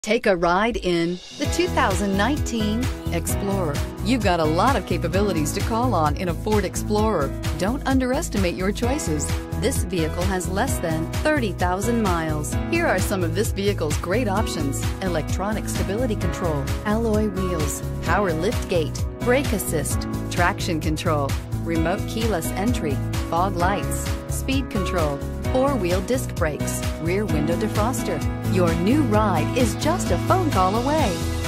Take a ride in the 2019 Explorer. You've got a lot of capabilities to call on in a Ford Explorer. Don't underestimate your choices. This vehicle has less than 30,000 miles. Here are some of this vehicle's great options: electronic stability control, alloy wheels, power lift gate, brake assist, traction control, remote keyless entry, fog lights, speed control, four-wheel disc brakes, rear window defroster. Your new ride is just a phone call away.